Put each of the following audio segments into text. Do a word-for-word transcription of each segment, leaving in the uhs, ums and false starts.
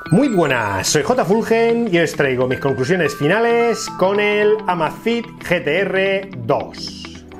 Muy buenas, soy J Fulgen y os traigo mis conclusiones finales con el Amazfit G T R dos.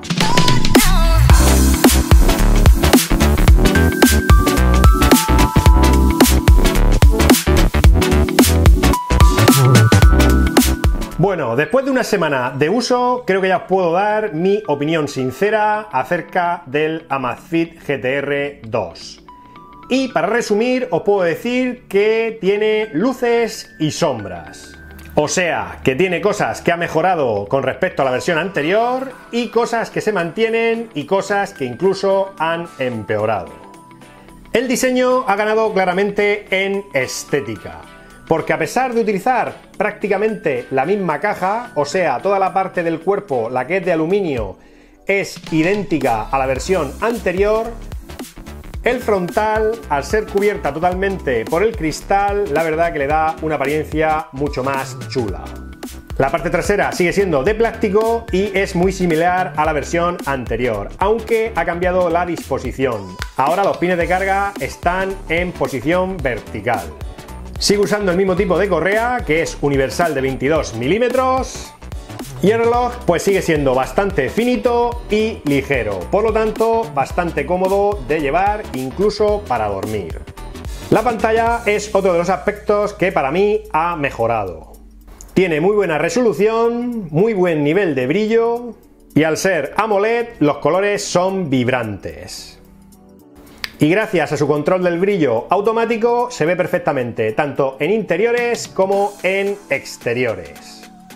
Bueno, después de una semana de uso, creo que ya os puedo dar mi opinión sincera acerca del Amazfit G T R dos. Y para resumir, os puedo decir que tiene luces y sombras. O sea, que tiene cosas que ha mejorado con respecto a la versión anterior y cosas que se mantienen y cosas que incluso han empeorado. El diseño ha ganado claramente en estética, porque a pesar de utilizar prácticamente la misma caja, o sea, toda la parte del cuerpo, la que es de aluminio, es idéntica a la versión anterior, el frontal, al ser cubierta totalmente por el cristal, la verdad que le da una apariencia mucho más chula. La parte trasera sigue siendo de plástico y es muy similar a la versión anterior, aunque ha cambiado la disposición. Ahora los pines de carga están en posición vertical. Sigue usando el mismo tipo de correa, que es universal de veintidós milímetros. Y el reloj pues sigue siendo bastante finito y ligero, por lo tanto bastante cómodo de llevar incluso para dormir. La pantalla es otro de los aspectos que para mí ha mejorado. Tiene muy buena resolución, muy buen nivel de brillo y al ser AMOLED los colores son vibrantes. Y gracias a su control del brillo automático se ve perfectamente tanto en interiores como en exteriores.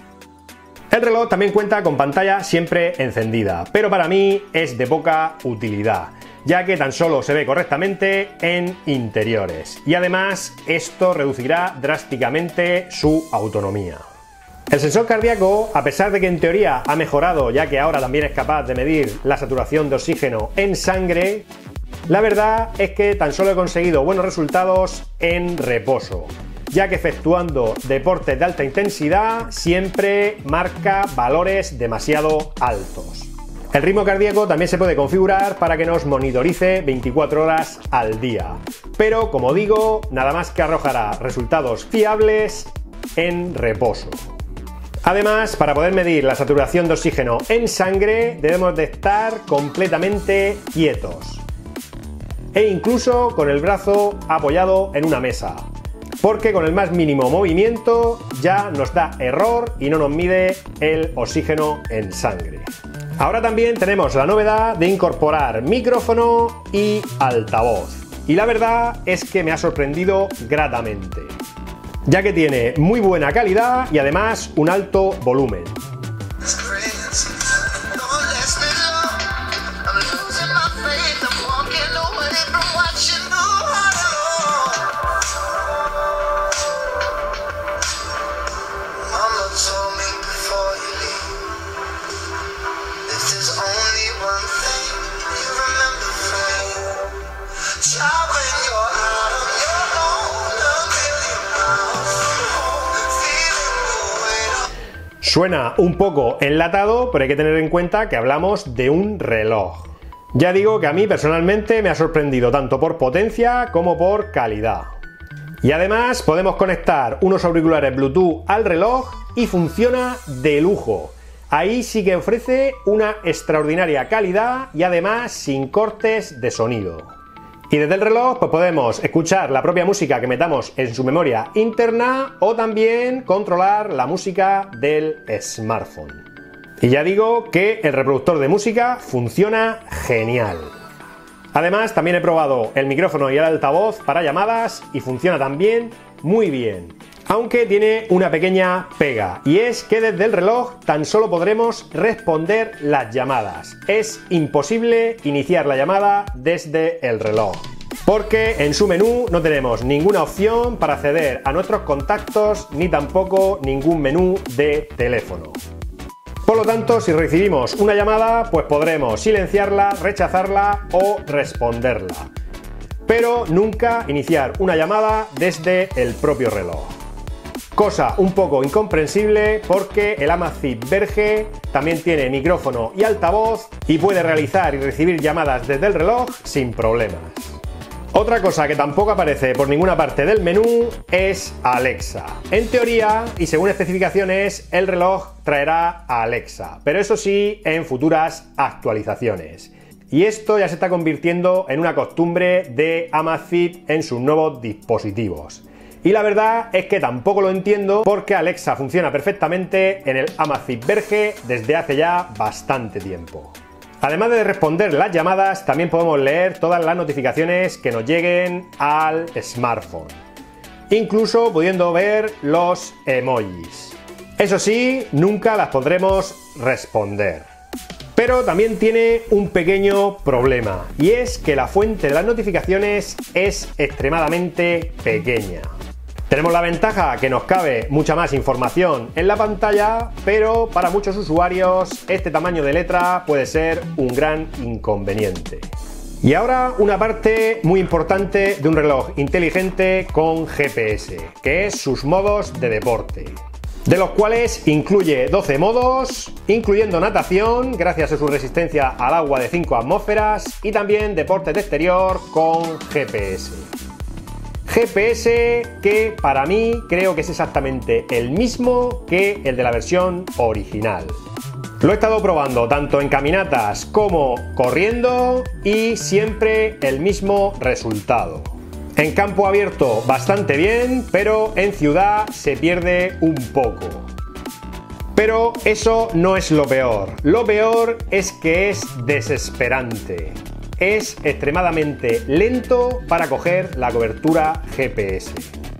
El reloj también cuenta con pantalla siempre encendida, pero para mí es de poca utilidad, ya que tan solo se ve correctamente en interiores. Y además esto reducirá drásticamente su autonomía. El sensor cardíaco, a pesar de que en teoría ha mejorado, ya que ahora también es capaz de medir la saturación de oxígeno en sangre, la verdad es que tan solo he conseguido buenos resultados en reposo, ya que efectuando deportes de alta intensidad siempre marca valores demasiado altos. El ritmo cardíaco también se puede configurar para que nos monitorice veinticuatro horas al día, pero como digo, nada más que arrojará resultados fiables en reposo. Además, para poder medir la saturación de oxígeno en sangre debemos de estar completamente quietos e incluso con el brazo apoyado en una mesa, porque con el más mínimo movimiento ya nos da error y no nos mide el oxígeno en sangre. Ahora también tenemos la novedad de incorporar micrófono y altavoz, y la verdad es que me ha sorprendido gratamente, ya que tiene muy buena calidad y además un alto volumen. Suena un poco enlatado, pero hay que tener en cuenta que hablamos de un reloj. Ya digo que a mí personalmente me ha sorprendido tanto por potencia como por calidad. Y además podemos conectar unos auriculares Bluetooth al reloj y funciona de lujo. Ahí sí que ofrece una extraordinaria calidad y además sin cortes de sonido. Y desde el reloj pues podemos escuchar la propia música que metamos en su memoria interna o también controlar la música del smartphone. Y ya digo que el reproductor de música funciona genial. Además también he probado el micrófono y el altavoz para llamadas y funciona también muy bien. Aunque tiene una pequeña pega, y es que desde el reloj tan solo podremos responder las llamadas. Es imposible iniciar la llamada desde el reloj, porque en su menú no tenemos ninguna opción para acceder a nuestros contactos ni tampoco ningún menú de teléfono. Por lo tanto, si recibimos una llamada, pues podremos silenciarla, rechazarla o responderla, pero nunca iniciar una llamada desde el propio reloj. Cosa un poco incomprensible porque el Amazfit Verge también tiene micrófono y altavoz y puede realizar y recibir llamadas desde el reloj sin problemas. Otra cosa que tampoco aparece por ninguna parte del menú es Alexa. En teoría, y según especificaciones, el reloj traerá a Alexa, pero eso sí, en futuras actualizaciones. Y esto ya se está convirtiendo en una costumbre de Amazfit en sus nuevos dispositivos. Y la verdad es que tampoco lo entiendo porque Alexa funciona perfectamente en el Amazfit Verge desde hace ya bastante tiempo. Además de responder las llamadas, también podemos leer todas las notificaciones que nos lleguen al smartphone, incluso pudiendo ver los emojis. Eso sí, nunca las podremos responder. Pero también tiene un pequeño problema, y es que la fuente de las notificaciones es extremadamente pequeña. Tenemos la ventaja que nos cabe mucha más información en la pantalla, pero para muchos usuarios este tamaño de letra puede ser un gran inconveniente. Y ahora una parte muy importante de un reloj inteligente con G P S, que es sus modos de deporte, de los cuales incluye doce modos, incluyendo natación, gracias a su resistencia al agua de cinco atmósferas, y también deporte de exterior con G P S. G P S que para mí creo que es exactamente el mismo que el de la versión original. Lo he estado probando tanto en caminatas como corriendo y siempre el mismo resultado. En campo abierto bastante bien, pero en ciudad se pierde un poco. Pero eso no es lo peor. Lo peor es que es desesperante. Es extremadamente lento para coger la cobertura G P S.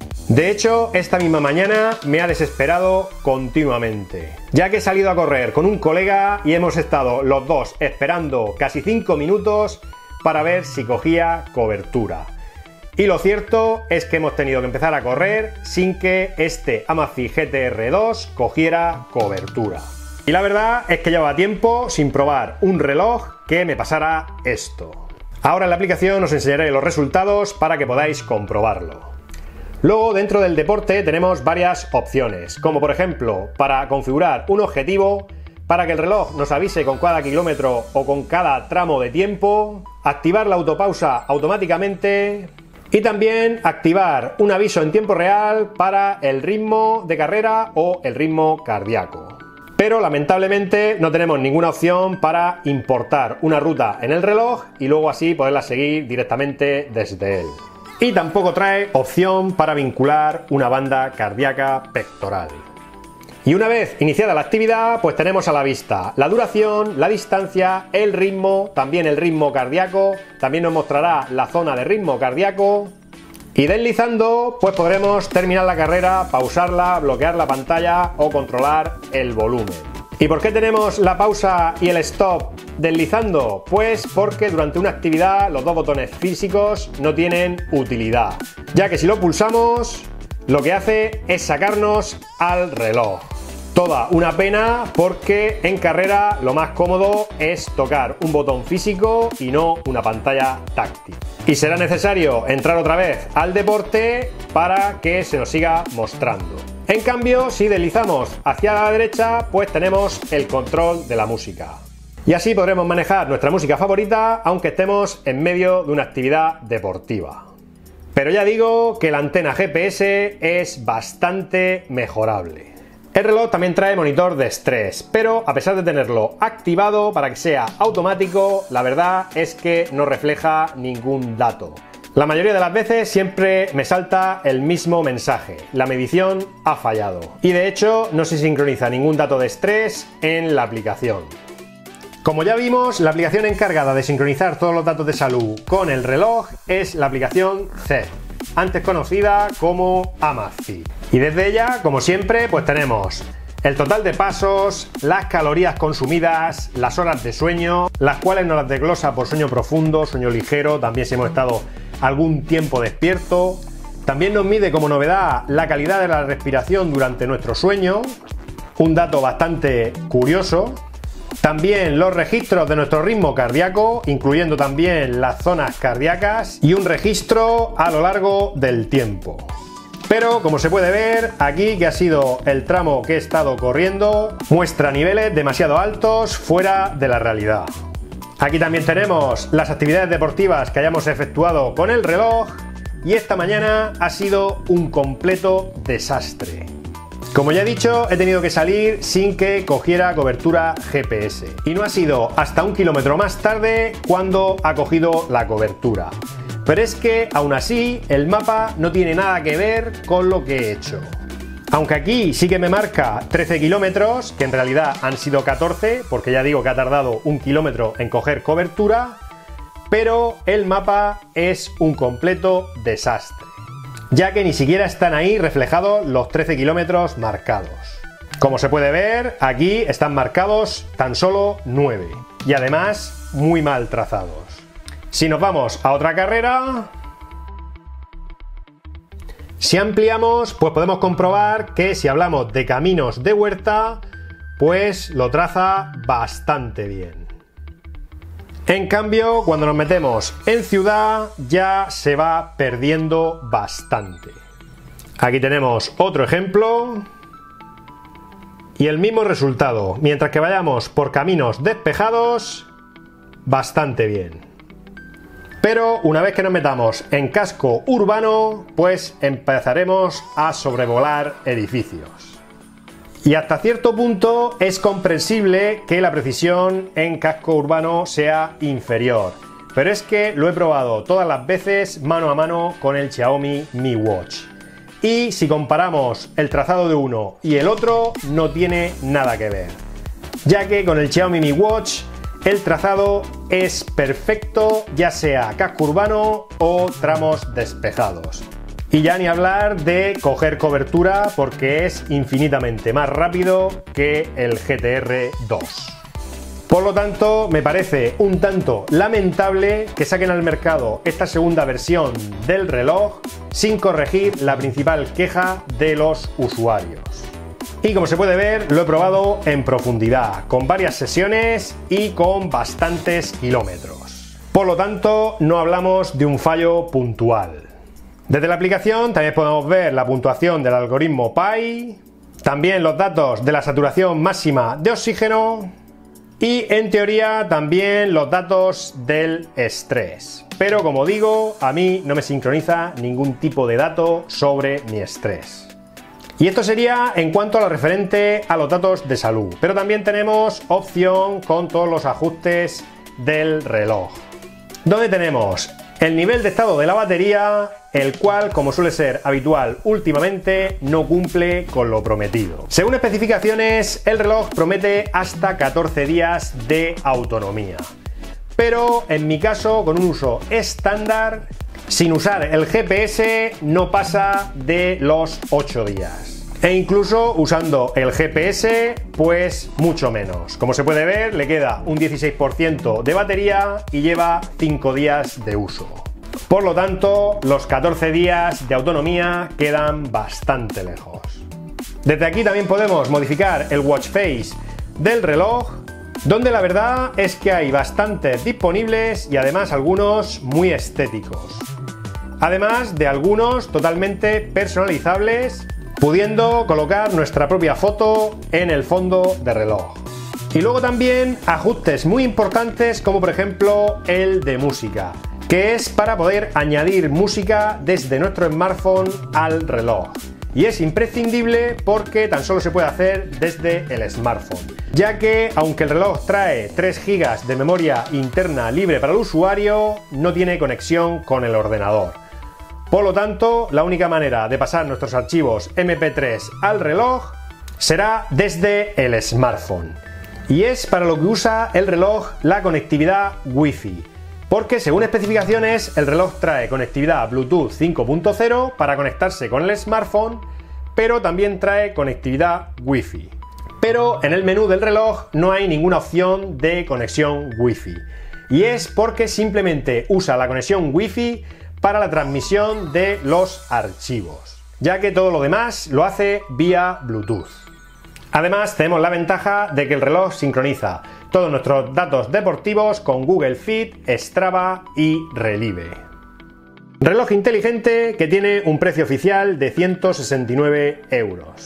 De hecho, esta misma mañana me ha desesperado continuamente, ya que he salido a correr con un colega y hemos estado los dos esperando casi cinco minutos para ver si cogía cobertura. Y lo cierto es que hemos tenido que empezar a correr sin que este Amazfit G T R dos cogiera cobertura. Y la verdad es que llevaba tiempo sin probar un reloj que me pasara esto. Ahora en la aplicación os enseñaré los resultados para que podáis comprobarlo. Luego, dentro del deporte tenemos varias opciones, como por ejemplo para configurar un objetivo para que el reloj nos avise con cada kilómetro o con cada tramo de tiempo, activar la autopausa automáticamente y también activar un aviso en tiempo real para el ritmo de carrera o el ritmo cardíaco. Pero lamentablemente no tenemos ninguna opción para importar una ruta en el reloj y luego así poderla seguir directamente desde él. Y tampoco trae opción para vincular una banda cardíaca pectoral. Y una vez iniciada la actividad, pues tenemos a la vista la duración, la distancia, el ritmo, también el ritmo cardíaco, también nos mostrará la zona de ritmo cardíaco. Y deslizando, pues podremos terminar la carrera, pausarla, bloquear la pantalla o controlar el volumen. ¿Y por qué tenemos la pausa y el stop deslizando? Pues porque durante una actividad los dos botones físicos no tienen utilidad, ya que si lo pulsamos, lo que hace es sacarnos al reloj. Toda una pena porque en carrera lo más cómodo es tocar un botón físico y no una pantalla táctil. Y será necesario entrar otra vez al deporte para que se nos siga mostrando. En cambio, si deslizamos hacia la derecha, pues tenemos el control de la música. Y así podremos manejar nuestra música favorita aunque estemos en medio de una actividad deportiva. Pero ya digo que la antena G P S es bastante mejorable. El reloj también trae monitor de estrés, pero a pesar de tenerlo activado para que sea automático, la verdad es que no refleja ningún dato. La mayoría de las veces siempre me salta el mismo mensaje: la medición ha fallado. Y de hecho no se sincroniza ningún dato de estrés en la aplicación. Como ya vimos, la aplicación encargada de sincronizar todos los datos de salud con el reloj es la aplicación Z, antes conocida como Amazfit. Y desde ella, como siempre, pues tenemos el total de pasos, las calorías consumidas, las horas de sueño, las cuales nos las desglosa por sueño profundo, sueño ligero, también si hemos estado algún tiempo despierto. También nos mide como novedad la calidad de la respiración durante nuestro sueño, un dato bastante curioso. También los registros de nuestro ritmo cardíaco, incluyendo también las zonas cardíacas, y un registro a lo largo del tiempo. Pero como se puede ver aquí, que ha sido el tramo que he estado corriendo, muestra niveles demasiado altos fuera de la realidad. Aquí también tenemos las actividades deportivas que hayamos efectuado con el reloj y esta mañana ha sido un completo desastre. Como ya he dicho, he tenido que salir sin que cogiera cobertura G P S y no ha sido hasta un kilómetro más tarde cuando ha cogido la cobertura. Pero es que aún así el mapa no tiene nada que ver con lo que he hecho. Aunque aquí sí que me marca trece kilómetros, que en realidad han sido catorce, porque ya digo que ha tardado un kilómetro en coger cobertura, pero el mapa es un completo desastre, ya que ni siquiera están ahí reflejados los trece kilómetros marcados. Como se puede ver, aquí están marcados tan solo nueve, y además muy mal trazados. Si nos vamos a otra carrera, si ampliamos, pues podemos comprobar que si hablamos de caminos de huerta, pues lo traza bastante bien. En cambio, cuando nos metemos en ciudad, ya se va perdiendo bastante. Aquí tenemos otro ejemplo y el mismo resultado. Mientras que vayamos por caminos despejados, bastante bien. Pero una vez que nos metamos en casco urbano, pues empezaremos a sobrevolar edificios. Y hasta cierto punto es comprensible que la precisión en casco urbano sea inferior. Pero es que lo he probado todas las veces mano a mano con el Xiaomi Mi Watch. Y si comparamos el trazado de uno y el otro, no tiene nada que ver. Ya que con el Xiaomi Mi Watch el trazado es perfecto, ya sea casco urbano o tramos despejados. Y ya ni hablar de coger cobertura, porque es infinitamente más rápido que el G T R dos. Por lo tanto, me parece un tanto lamentable que saquen al mercado esta segunda versión del reloj sin corregir la principal queja de los usuarios. Y como se puede ver, lo he probado en profundidad, con varias sesiones y con bastantes kilómetros. Por lo tanto, no hablamos de un fallo puntual. Desde la aplicación también podemos ver la puntuación del algoritmo P I, también los datos de la saturación máxima de oxígeno y, en teoría, también los datos del estrés. Pero, como digo, a mí no me sincroniza ningún tipo de dato sobre mi estrés. Y esto sería en cuanto a lo referente a los datos de salud, pero también tenemos opción con todos los ajustes del reloj, donde tenemos el nivel de estado de la batería, el cual, como suele ser habitual últimamente, no cumple con lo prometido. Según especificaciones, el reloj promete hasta catorce días de autonomía, pero en mi caso, con un uso estándar, sin usar el G P S, no pasa de los ocho días. E incluso usando el G P S, pues mucho menos. Como se puede ver, le queda un dieciséis por ciento de batería y lleva cinco días de uso. Por lo tanto, los catorce días de autonomía quedan bastante lejos. Desde aquí también podemos modificar el watch face del reloj, donde la verdad es que hay bastantes disponibles y además algunos muy estéticos. Además de algunos totalmente personalizables, pudiendo colocar nuestra propia foto en el fondo de reloj. Y luego también ajustes muy importantes, como por ejemplo el de música, que es para poder añadir música desde nuestro smartphone al reloj. Y es imprescindible porque tan solo se puede hacer desde el smartphone, ya que aunque el reloj trae tres gigas de memoria interna libre para el usuario, no tiene conexión con el ordenador. Por lo tanto, la única manera de pasar nuestros archivos eme pe tres al reloj será desde el smartphone. Y es para lo que usa el reloj la conectividad Wi-Fi, porque según especificaciones el reloj trae conectividad Bluetooth cinco punto cero para conectarse con el smartphone, pero también trae conectividad Wi-Fi. Pero en el menú del reloj no hay ninguna opción de conexión Wi-Fi, y es porque simplemente usa la conexión Wi-Fi para la transmisión de los archivos, ya que todo lo demás lo hace vía Bluetooth. Además, tenemos la ventaja de que el reloj sincroniza todos nuestros datos deportivos con Google Fit, Strava y Relive. Reloj inteligente que tiene un precio oficial de ciento sesenta y nueve euros.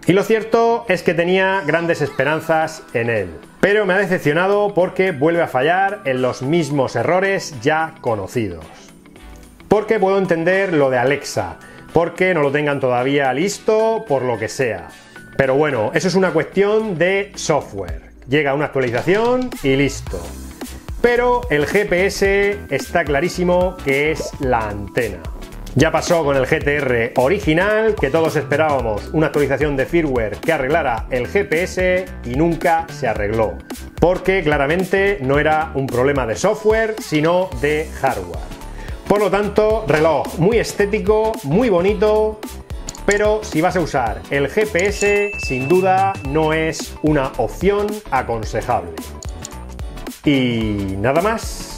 Y lo cierto es que tenía grandes esperanzas en él. Pero me ha decepcionado porque vuelve a fallar en los mismos errores ya conocidos. Porque puedo entender lo de Alexa, porque no lo tengan todavía listo, por lo que sea. Pero bueno, eso es una cuestión de software. Llega una actualización y listo. Pero el G P S está clarísimo que es la antena. Ya pasó con el G T R original, que todos esperábamos una actualización de firmware que arreglara el G P S y nunca se arregló. Porque claramente no era un problema de software, sino de hardware. Por lo tanto, reloj muy estético, muy bonito, pero si vas a usar el G P S, sin duda no es una opción aconsejable. Y nada más.